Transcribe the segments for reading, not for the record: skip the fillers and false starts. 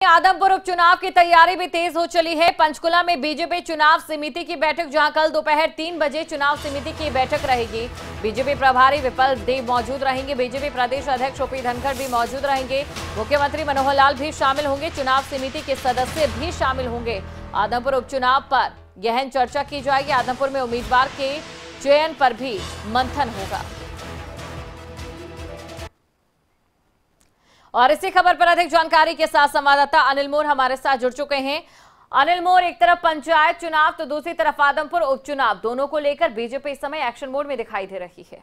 आदमपुर उपचुनाव की तैयारी भी तेज हो चली है। पंचकुला में बीजेपी चुनाव समिति की बैठक, जहां कल दोपहर 3 बजे चुनाव समिति की बैठक रहेगी। बीजेपी प्रभारी विपल देव मौजूद रहेंगे। बीजेपी प्रदेश अध्यक्ष ओपी धनखड़ भी मौजूद रहेंगे। मुख्यमंत्री मनोहर लाल भी शामिल होंगे। चुनाव समिति के सदस्य भी शामिल होंगे। आदमपुर उपचुनाव पर गहन चर्चा की जाएगी। आदमपुर में उम्मीदवार के चयन पर भी मंथन होगा। और इसी खबर पर अधिक जानकारी के साथ संवाददाता अनिल मोर हमारे साथ जुड़ चुके हैं। अनिल मोर, एक तरफ पंचायत चुनाव तो दूसरी तरफ आदमपुर उपचुनाव, दोनों को लेकर बीजेपी इस समय एक्शन मोड में दिखाई दे रही है।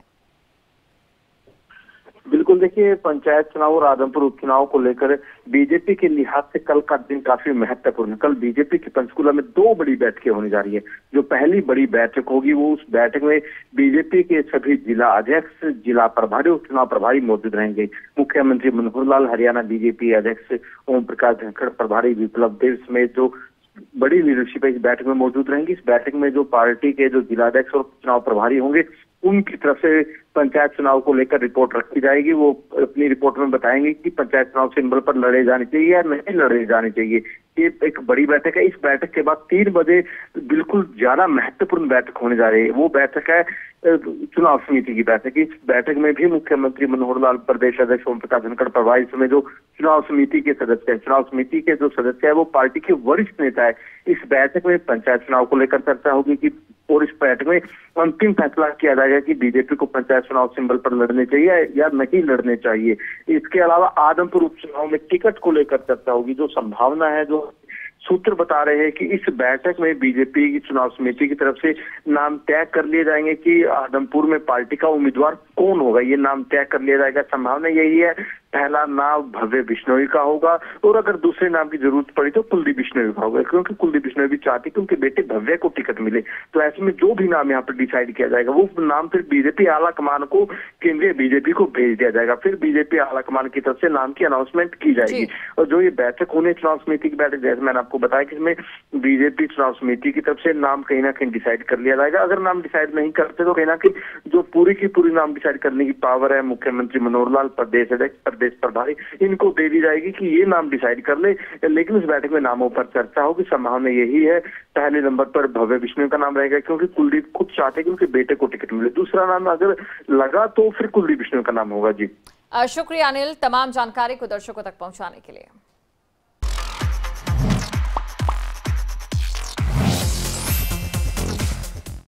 बिल्कुल, देखिए, पंचायत चुनाव और आदमपुर उपचुनाव को लेकर बीजेपी के लिहाज से कल का दिन काफी महत्वपूर्ण है। कल बीजेपी की पंचकुला में 2 बड़ी बैठकें होने जा रही है। जो पहली बड़ी बैठक होगी वो उस बैठक में बीजेपी के सभी जिला अध्यक्ष, जिला प्रभारी और चुनाव प्रभारी मौजूद रहेंगे। मुख्यमंत्री मनोहर लाल, हरियाणा बीजेपी अध्यक्ष ओम प्रकाश धनखड़, प्रभारी विप्लव देव समेत जो बड़ी लीडरशिप इस बैठक में मौजूद रहेंगी। इस बैठक में जो पार्टी के जो जिलाध्यक्ष और चुनाव प्रभारी होंगे उनकी तरफ से पंचायत चुनाव को लेकर रिपोर्ट रखी जाएगी। वो अपनी रिपोर्ट में बताएंगे कि पंचायत चुनाव सिंबल पर लड़े जाने चाहिए या नहीं लड़े जाने चाहिए। ये एक बड़ी बैठक है। इस बैठक के बाद 3 बजे बिल्कुल ज्यादा महत्वपूर्ण बैठक होने जा रही है। वो बैठक है चुनाव समिति की बैठक। इस बैठक में भी मुख्यमंत्री मनोहर लाल, प्रदेश अध्यक्ष ओम प्रकाश धनखड़, प्रभारी समेत जो चुनाव समिति के सदस्य हैं, चुनाव समिति के जो सदस्य है वो पार्टी के वरिष्ठ नेता है। इस बैठक में पंचायत चुनाव को लेकर चर्चा होगी कि और इस बैठक में अंतिम फैसला किया जाएगा कि बीजेपी को पंचायत चुनाव सिंबल पर लड़ने चाहिए या नहीं लड़ने चाहिए। इसके अलावा आदमपुर उपचुनाव में टिकट को लेकर चर्चा होगी। जो संभावना है, जो सूत्र बता रहे हैं कि इस बैठक में बीजेपी की चुनाव समिति की तरफ से नाम तय कर लिए जाएंगे कि आदमपुर में पार्टी का उम्मीदवार कौन होगा। ये नाम तय कर लिया जाएगा। संभावना यही है, पहला नाम भव्य बिश्नोई का होगा और अगर दूसरे नाम की जरूरत पड़ी तो कुलदीप बिश्नोई का होगा, क्योंकि कुलदीप बिश्नोई भी चाहती कि उनके बेटे भव्य को टिकट मिले। तो ऐसे में जो भी नाम यहाँ पर डिसाइड किया जाएगा वो नाम फिर बीजेपी आला कमान को, केंद्रीय बीजेपी को भेज दिया जाएगा। फिर बीजेपी आला कमान की तरफ से नाम की अनाउंसमेंट की जाएगी। और जो ये बैठक होने चुनाव समिति की बैठक, जैसे मैंने आपको बताया कि इसमें बीजेपी चुनाव समिति की तरफ से नाम कहीं ना कहीं डिसाइड कर लिया जाएगा। अगर नाम डिसाइड नहीं करते तो कहीं ना कहीं जो पूरी की पूरी नाम डिसाइड करने की पावर है मुख्यमंत्री मनोहर लाल, प्रदेश अध्यक्ष, प्रदेश प्रभारी, इनको दे दी जाएगी कि ये नाम डिसाइड कर ले। लेकिन उस बैठक में नामों पर चर्चा होगी। संभावना यही है, पहले नंबर पर भव्य बिश्नोई का नाम रहेगा, क्योंकि कुलदीप खुद चाहते कि उनके बेटे को टिकट मिले। दूसरा नाम अगर लगा तो फिर कुलदीप बिश्नोई का नाम होगा। जी शुक्रिया अनिल, तमाम जानकारी को दर्शकों तक पहुंचाने के लिए।